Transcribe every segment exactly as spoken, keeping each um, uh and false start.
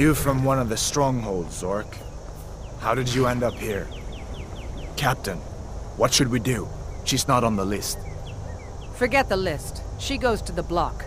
You from one of the strongholds, Zork. How did you end up here? Captain, what should we do? She's not on the list. Forget the list. She goes to the block.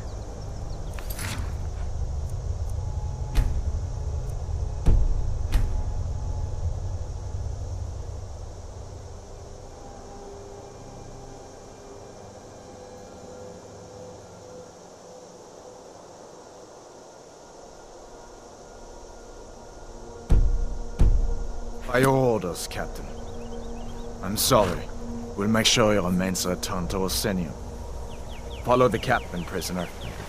By your orders, Captain. I'm sorry. We'll make sure your remains return to Osenium. Follow the captain, prisoner.